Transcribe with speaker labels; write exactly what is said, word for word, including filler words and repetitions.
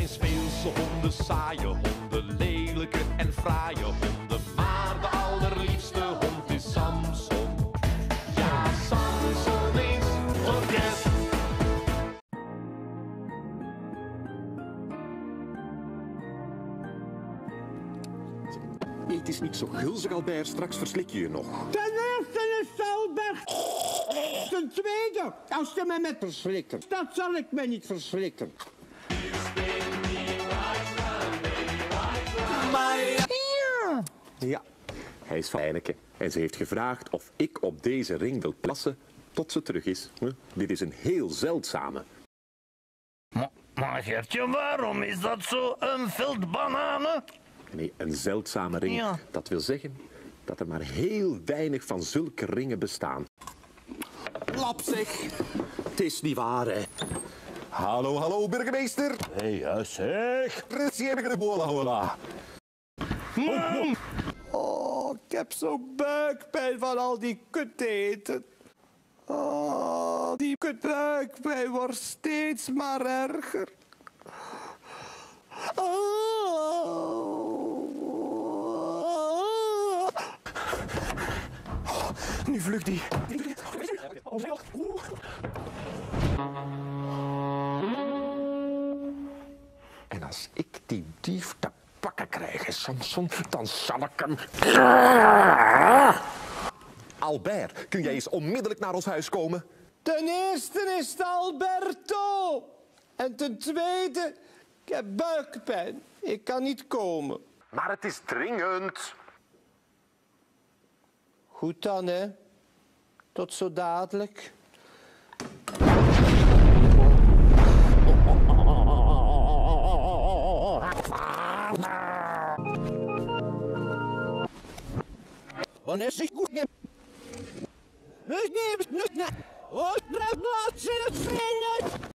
Speaker 1: geen speelse honden, saaie honden, lelijke en fraaie honden. Maar de allerliefste hond is Samson. Ja, Samson is orkest.
Speaker 2: Eet is niet zo gulzig, Albert. Straks verslik je je nog.
Speaker 3: Ten eerste is Albert. Ten tweede, als je mij met verslikken. Dat zal ik mij niet verslikken.
Speaker 2: Ja. Ja, hij is van Heineke. En ze heeft gevraagd of ik op deze ring wil plassen tot ze terug is. Hm? Dit is een heel zeldzame.
Speaker 4: Maar, maar Gertje, waarom is dat zo een veldbananen?
Speaker 2: Nee, een zeldzame ring.
Speaker 4: Ja.
Speaker 2: Dat wil zeggen dat er maar heel weinig van zulke ringen bestaan. Lap zeg. Het is niet waar, hè.
Speaker 5: Hallo, hallo, burgemeester.
Speaker 4: Hé, hey, zeg.
Speaker 5: Precies, hola, hola.
Speaker 4: Man.
Speaker 3: Oh, ik heb zo'n buikpijn van al die kut eten. Oh, die kutbuikpijn wordt steeds maar erger. Oh.
Speaker 2: Nu vlucht die. En als ik die dief te pakken krijg, hè, Samson, dan zal ik hem... Albert, kun jij eens onmiddellijk naar ons huis komen?
Speaker 3: Ten eerste is het Alberto. En ten tweede, ik heb buikpijn. Ik kan niet komen.
Speaker 2: Maar het is dringend.
Speaker 3: Goed dan, hè. Tot zo dadelijk. Wanneer zich goed neemt. Ik neem het niet. Oh, blijf laat zijn het vrienden.